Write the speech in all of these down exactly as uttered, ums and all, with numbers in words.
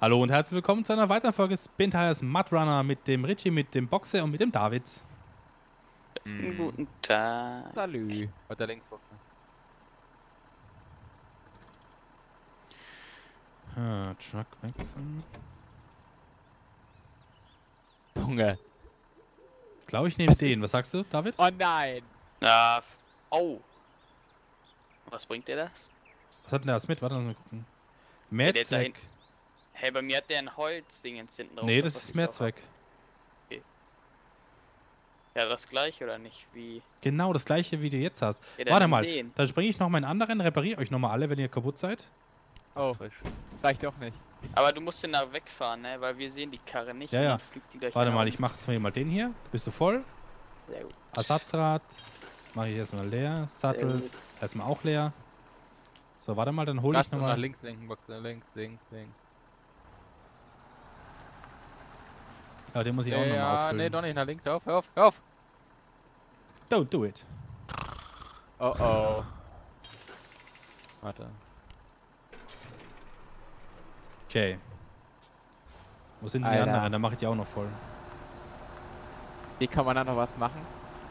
Hallo und herzlich willkommen zu einer weiteren Folge Spin Tires Mud Runner mit dem Richie, mit dem Boxer und mit dem David. Mm. Guten Tag. Salü. Weiter links boxen. Ah, Truck wechseln. Junge. Ich glaube, ich nehme Was den. ist- Was sagst du, David? Oh nein. Ja. Oh. Was bringt dir das? Was hat denn das mit? Warte mal gucken. der da Mehrzweck. hin- Hey, bei mir hat der ein Holzding hinten drauf. Nee, das was ist ich auch Mehrzweck. hab. Ja, das gleiche oder nicht? Wie? Genau das gleiche, wie du jetzt hast. Ja, dann Warte nimm mal, den. dann springe ich noch meinen anderen, repariere euch nochmal alle, wenn ihr kaputt seid. Oh, das reicht doch nicht. Aber du musst den da wegfahren, ne? Weil wir sehen die Karre nicht. Ja, und ja. dann fliegt die gleich Warte nach mal, oben. ich mache jetzt mal den hier. Bist du voll? Sehr gut. Ersatzrad. Mache ich erstmal leer. Sehr Sattel gut. erstmal auch leer. So, warte mal, dann hole Lass ich uns nach nochmal. links lenken, Boxer. Links, links, links. Ja, den muss ich auch Ja, nochmal ja, auffüllen. nee, doch nicht nach links. Hör auf, hör auf, hör auf. Don't do it. Oh oh. Warte. Okay. Wo sind denn die Alter. anderen? Dann mache ich die auch noch voll. Wie kann man da noch was machen?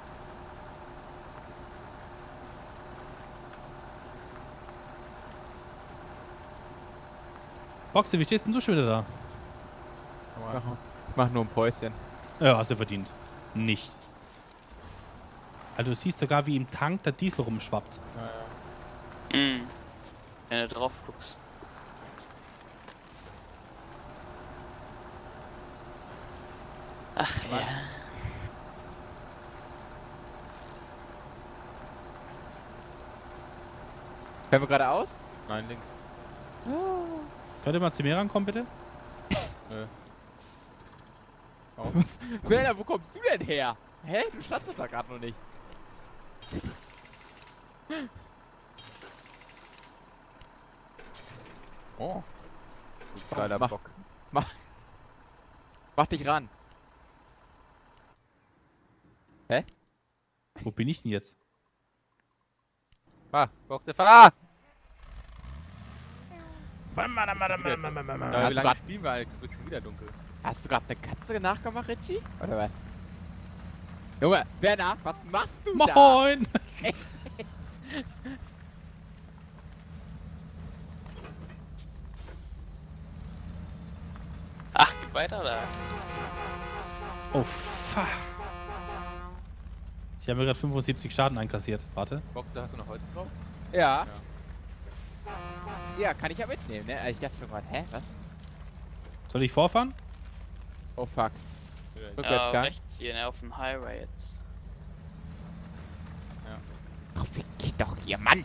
Boxy, wie stehst denn du schon wieder da? Ich mach, ich mach nur ein Päuschen. Ja, hast du verdient. Nicht. Also du siehst sogar, wie im Tank der Diesel rumschwappt. Ja, ja. Mhm. Wenn du drauf guckst. Ach Mann. ja. Können wir geradeaus? Nein, links. Könnt ihr mal zu mir rankommen, bitte? Nö. Oh. Werner, wo kommst du denn her? Hä? Du standst doch da gerade noch nicht. Oh. Du geiler Mach. Bock. Mach. Mach dich ran. Wo bin ich denn jetzt? Fahr, Bock, der fahr! Ja, Ja, wie lange spielen wir eigentlich? Es wird schon wieder dunkel. Hast du gerade eine Katze nachgemacht, Richie? Oder was? Junge, Werner, was machst du da? Moin! Ach, geht weiter oder? Oh, fuck. Ich habe mir gerade fünfundsiebzig Schaden einkassiert. Warte. Bock, da hast du noch Holz drauf? Ja. Ja, kann ich ja mitnehmen, ne? Ich dachte schon gerade, hä, was? Soll ich vorfahren? Oh fuck. Ja, Rückwärtsgang. rechts hier, ne? Auf dem Highway jetzt. Oh, fick dich doch hier, Mann!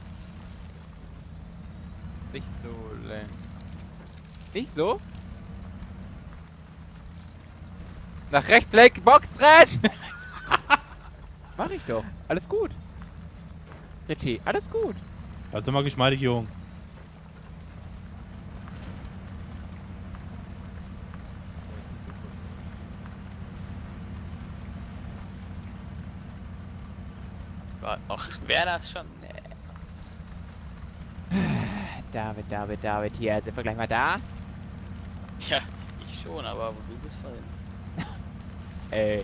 Nicht so lame. Nicht so? Nach rechts lenken, Box, renn! Mach ich doch. Alles gut. Richie, alles gut. Warte mal, geschmeidig, Jung. War- Ach, wäre das schon. Ne. David, David, David, hier, sind wir gleich mal da? Tja, ich schon, aber wo du bist halt. Ey.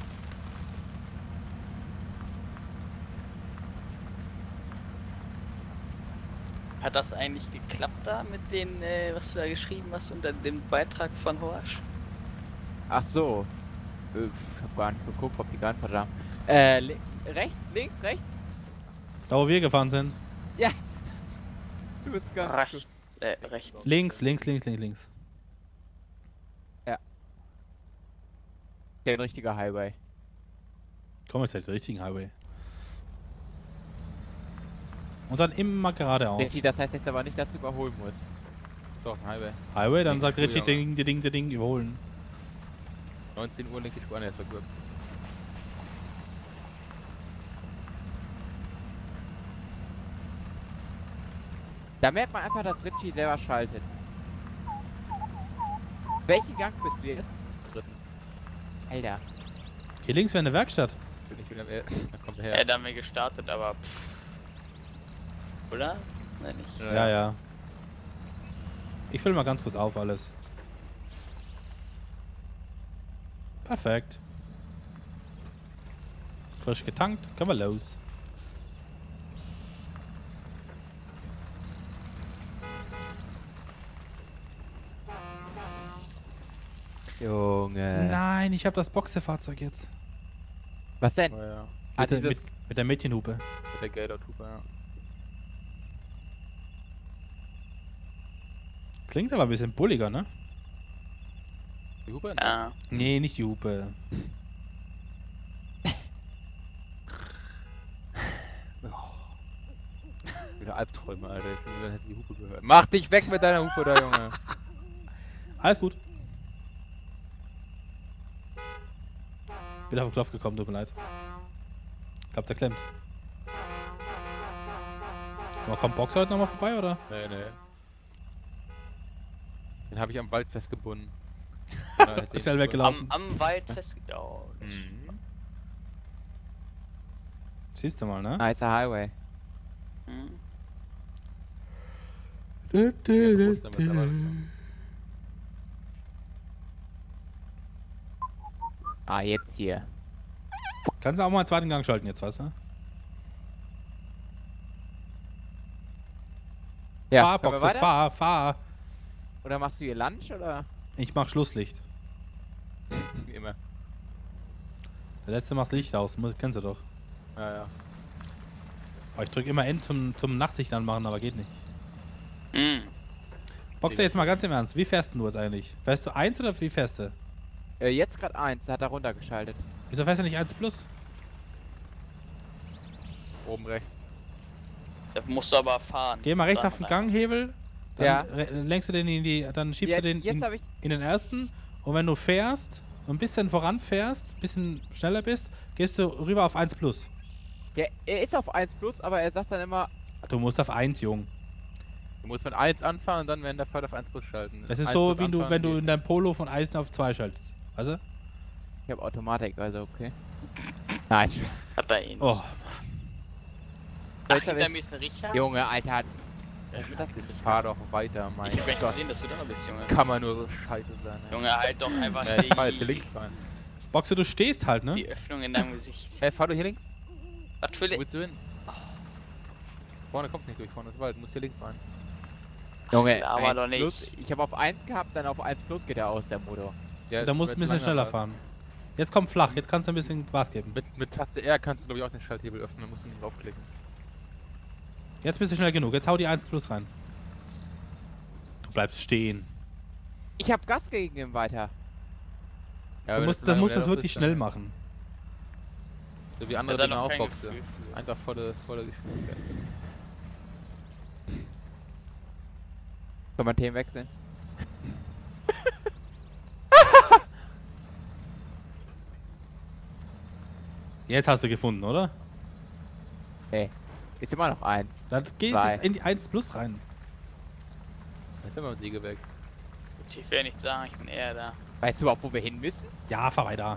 Hat das eigentlich geklappt da mit den, äh, was du da geschrieben hast unter dem Beitrag von Horsch? Ach so. Äh, Ich hab gar nicht geguckt, ob die geantwortet haben. Äh, li rechts, links, rechts? Da, wo wir gefahren sind. Ja. Du bist ganz Recht, gut. äh, rechts. Links, links, links, links, links. Der richtige Highway. Komm, jetzt halt den richtigen Highway. Und dann immer geradeaus. Richie, das heißt jetzt aber nicht, dass du überholen musst. Doch, ein Highway. Highway, dann Nee, sagt Richie Entschuldigung. ding, ding, ding, ding, überholen. neunzehn Uhr linke Spur, ne, das war gut. Da merkt man einfach, dass Richie selber schaltet. Welchen Gang bist du jetzt? Dritten. Alter. Hier links wäre eine Werkstatt. Bin ich wieder mehr. Da kommt er Ja, her. da haben wir gestartet, aber. Pff. Oder? Nein, nicht. Ja, ja. Ich fülle mal ganz kurz auf alles. Perfekt. Frisch getankt, können wir los. Junge. Nein, ich habe das Boxerfahrzeug jetzt. Was denn? Oh, ja. Ah, Mit, der, dieses- mit, mit der Mädchenhupe. Mit der Gator-Tupe, ja. Klingt aber ein bisschen bulliger, ne? Die Hupe? Ja. Nee, nicht die Hupe. Wieder Albträume, Alter. Ich bin wieder hätte die Hupe gehört. Mach dich weg mit deiner Hupe da, Junge. Alles gut. Bin auf den Knopf gekommen, tut mir leid. Ich glaub, der klemmt. Aber kommt Boxer heute nochmal vorbei, oder? Nee, nee. Den habe ich am Wald festgebunden. Ja, den- Schnell weggelaufen. Am, am Wald festgedaut. Mhm. Siehst du mal, ne? Ah, it's a highway. Hm. Ja, bewusst damit, aber das- Ah, jetzt hier. Kannst du auch mal einen zweiten Gang schalten jetzt, weißt du? Ja, fahr, können wir Boxer, weiter? fahr, fahr. Oder machst du hier Lunch, oder? Ich mach Schlusslicht. Wie immer. Der letzte macht Licht aus, muss, kennst du doch. Ja, ja. Aber ich drück immer N zum, zum Nachtsicht anmachen, aber geht nicht. Hm. Boxer, jetzt mal ganz im Ernst, wie fährst du jetzt eigentlich? Fährst du eins oder wie fährst du? Äh, jetzt gerade eins, da hat er runtergeschaltet. Wieso fährst du nicht eins plus? Oben rechts. Da musst du aber fahren. Geh mal rechts auf den Ganghebel, dann Ja. re- lenkst du den in die, dann schiebst Jetzt, du den jetzt in, habe ich... in den ersten und wenn du fährst und ein bisschen voran fährst, ein bisschen schneller bist, gehst du rüber auf eins plus. Ja, er ist auf eins plus, aber er sagt dann immer... Du musst auf eins, Jung. Du musst mit eins anfahren und dann während der Fahrt auf eins plus schalten. Das ist eins so, plus wie du, anfahren wenn du geht. in deinem Polo von eins auf zwei schaltest. Weißt du? Ich habe Automatik, also okay. Nein. Hat er ihn. Oh, Ach, Jetzt hab hinter ich- mir ist ein Richard. Junge, Alter. hat- Das fahr doch weiter, mein Ich hab gar nicht Gott. gesehen, dass du da noch bist, Junge. Kann man nur so scheiße sein. ey. Junge, halt doch einfach Ja, ich fahr jetzt hier die, links rein. Boxer, du stehst halt, ne? die Öffnung in deinem Gesicht. Hey, fahr du hier links? Was für Wo le- willst du hin? Vorne kommst du nicht durch, vorne ist Wald, du musst hier links rein. Junge, Ja, aber eins doch nicht. plus. Ich habe auf eins gehabt, dann auf eins plus geht er aus, der Motor. Ja, Da musst du ein wird bisschen schneller langer fahren. Jetzt kommt flach, jetzt kannst du ein bisschen Gas geben. Mit, mit Taste R kannst du, glaube ich, auch den Schalthebel öffnen, musst du nicht draufklicken. Jetzt bist du schnell genug, jetzt hau die eins plus rein. Du bleibst stehen. Ich habe Gas gegeben weiter. Ja, Du wenn musst, das dann lange musst wäre, das doch wirklich ist, schnell dann- machen. So wie andere Hat er Dinge noch auch kein Boxe. Gefühl für. Einfach volle, volle Geschwindigkeit. Können wir Themen wechseln? Jetzt hast du gefunden, oder? Nee. Ist immer noch eins. Dann geh Zwei. jetzt in die eins plus rein. Jetzt sind wir mit Siege weg. Ich will nicht sagen, ich bin eher da. Weißt du überhaupt, wo wir hin müssen? Ja, fahr weiter.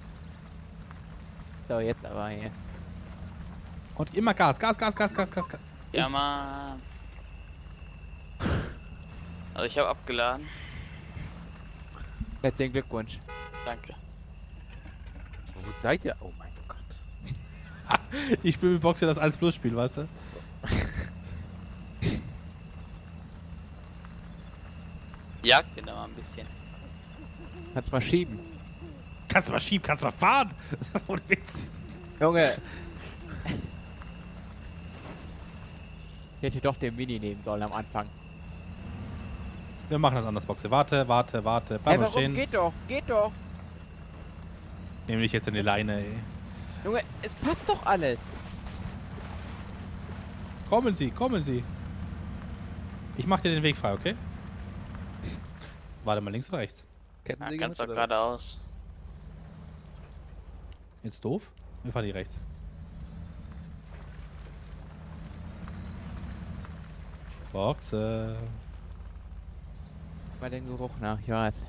So, jetzt aber hier. Und immer Gas, Gas, Gas, Gas, Gas, Gas, Gas. Ja, Mann. Also ich habe abgeladen. Herzlichen Glückwunsch. Danke. Wo seid ihr? Oh mein Gott. Ich bin mit Boxer das eins plus Spiel, weißt du? Jagt den aber ein bisschen. Kannst mal schieben. Kannst du mal schieben, kannst du mal fahren. Das ist ohne Witz. Junge. Ich hätte doch den Mini nehmen sollen am Anfang. Wir machen das anders, Boxer. Warte, warte, warte. Bleib Hey, mal warum? stehen. Geht doch, geht doch. Nehm dich jetzt in die Leine, ey. Junge, es passt doch alles. Kommen Sie, kommen Sie. Ich mach dir den Weg frei, okay? Warte mal, links oder rechts? Ja, Kettensäge kannst mit, doch oder? geradeaus. Jetzt doof? Wir fahren hier rechts. Boxer. Mal den Geruch nach, ich weiß.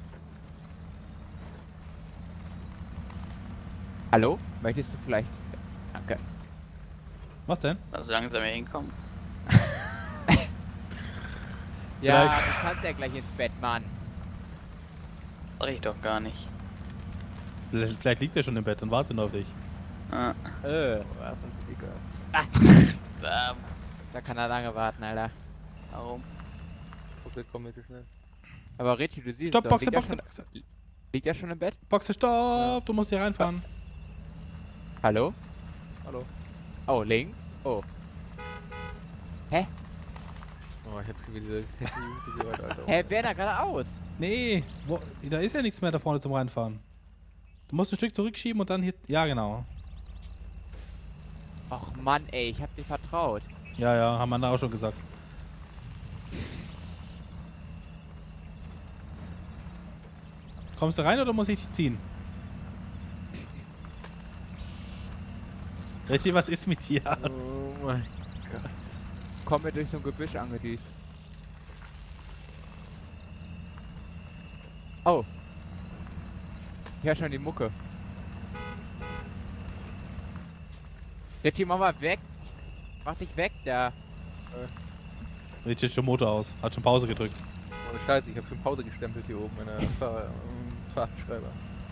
Hallo? Möchtest du vielleicht Danke. Was denn? Also langsam hier hinkommen. Ja, Vielleicht- du kannst ja gleich ins Bett, Mann. Sag ich doch gar nicht. Vielleicht, vielleicht liegt er schon im Bett und wartet nur auf dich. Ah. Äh, Ja, von Egal. Ähm, da kann er lange warten, Alter. warum? Okay, komm bitte schnell. Aber Richie, du siehst Stopp, doch, Boxe, liegt, er Boxe, schon, Boxe. liegt er schon im Bett? Boxe, stopp! Du musst hier reinfahren. Hallo? Hallo. Oh, links? Oh. Oh, ich hab schon wieder diese Minute gehört, Alter. Hä, wer da geradeaus? Nee, wo, da ist ja nichts mehr da vorne zum Reinfahren. Du musst ein Stück zurückschieben und dann hier... Ja, genau. Och Mann, ey, ich hab dir vertraut. Ja, ja, haben wir da auch schon gesagt. Kommst du rein oder muss ich dich ziehen? Richtig, was ist mit dir? Oh mein Gott. Komm mir durch so ein Gebüsch angedüst. Oh. Ich hör schon die Mucke. Richie, mach mal weg. Mach dich weg, da. Jetzt steht schon Motor aus. Hat schon Pause gedrückt. Ohne Scheiße, ich hab schon Pause gestempelt hier oben in der Fahr im Fahrtschreiber.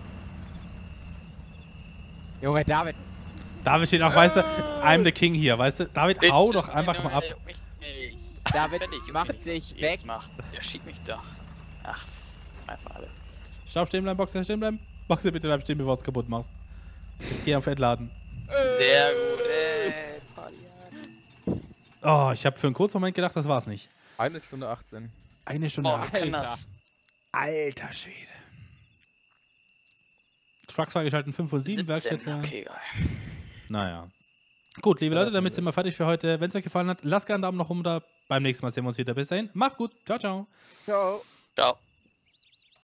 Junge, David. David steht auch, weißt du, I'm the King hier, weißt du? David, hau doch einfach mal ab. David, Fertig, mach okay, dich jetzt weg. Macht. Der schiebt mich doch. Ach, einfach alle. Stopp, stehen bleiben, Boxer, stehen bleiben. Boxer, bitte bleib stehen, bevor du es kaputt machst. Geh am Fettladen. Sehr gut, ey. Party an. Oh, ich habe für einen kurzen Moment gedacht, das war's nicht. Eine Stunde achtzehn. Eine Stunde Boah, acht. wir können das. Alter Schwede. Trucks freigeschalten, fünf und sieben, siebzehn, Werkstätte. okay, geil. Naja. Gut, liebe Leute, damit sind wir fertig für heute. Wenn es euch gefallen hat, lasst gerne einen Daumen nach oben da. Beim nächsten Mal sehen wir uns wieder. Bis dahin, macht's gut. Ciao, ciao. Ciao. Ciao.